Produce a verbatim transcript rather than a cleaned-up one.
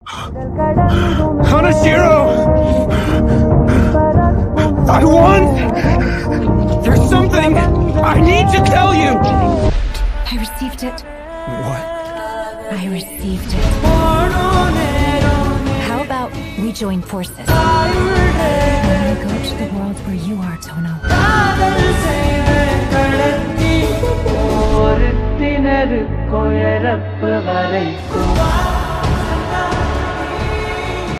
Hanashiro! I want... There's something I need to tell you! I received it. What? I received it. How about we join forces? And go to the world where you are, Tono. ஒரு திணறு கொயரப்பு வரைக்கும்